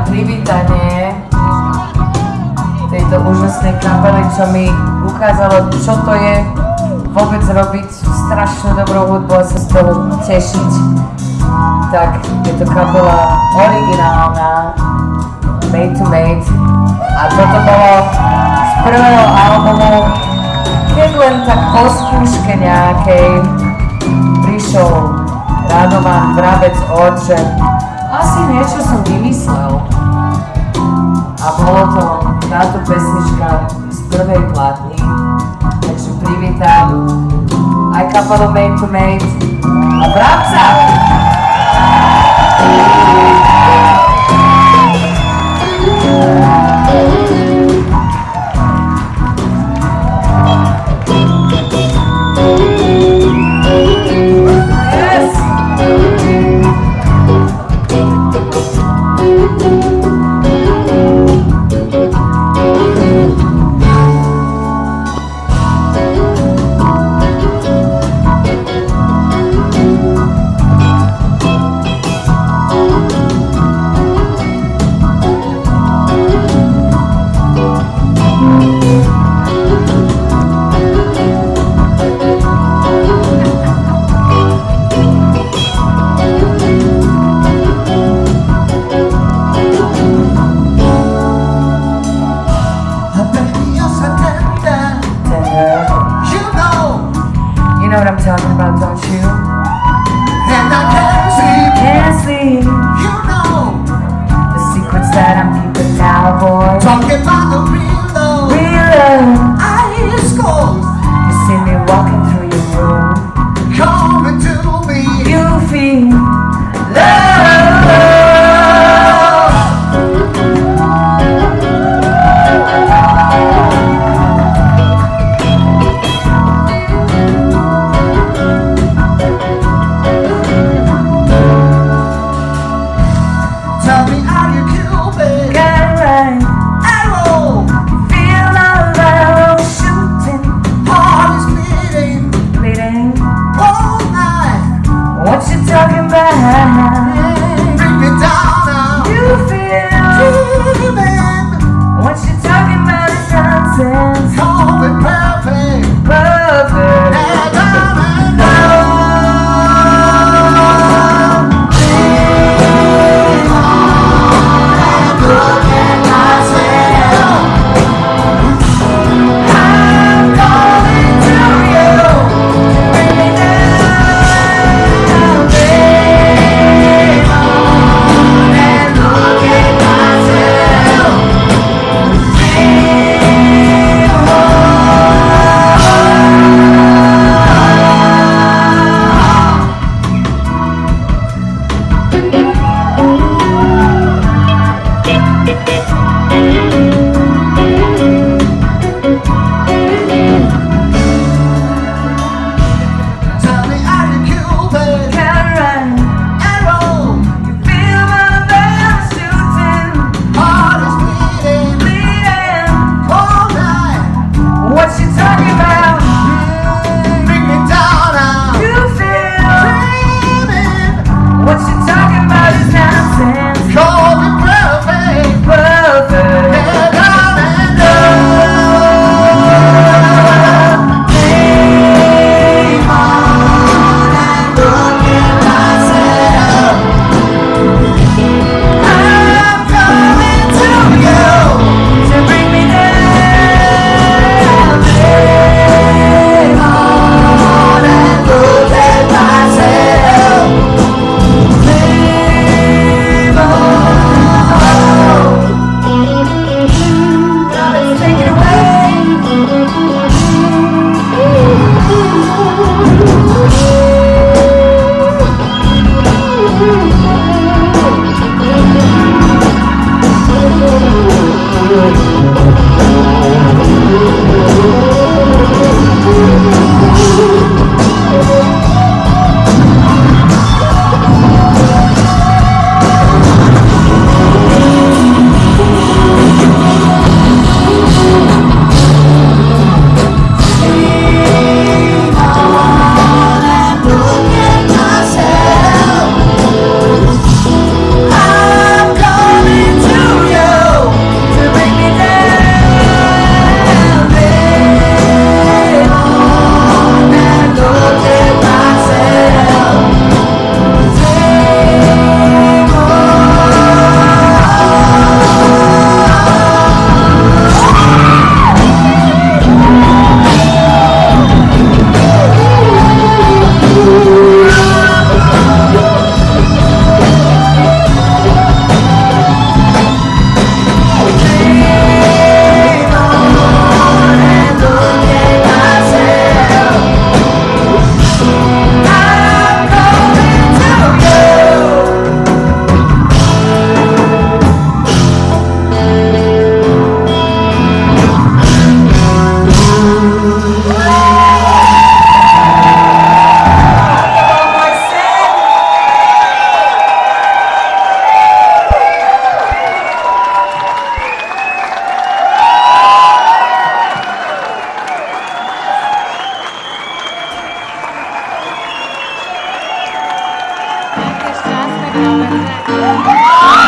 privítanie tejto úžasnej kapely, čo mi ukázalo, čo to je vôbec robiť strašne dobrú hudbu a sa z toho tešiť. Tak je to kapela originálna, Made to Made, a toto bolo z prvého albumu, keď len tak po skúške nejakej prišiel Radovan Vrabec od, že asi niečo som vymyslel. A bolo to táto pesnička z prvej platny, takže privítam aj kapelu Made to Made a Vrabca! You know what I'm talking about, don't you? And I can't sleep. You know the secrets that I'm keeping now, boy. Talking about the real love. Real love. Ice cold. You see me walking through your room. Coming to me. You feel love. Tell me, are you Cupid? Got right. Arrow. Feel my arrow shooting. Heart is beating. Bleeding. All night. What you talking about? Bring me down now. You feel Dreaming. what you talking about is nonsense. Call it perfect. Perfect. And I'm in love. Oh,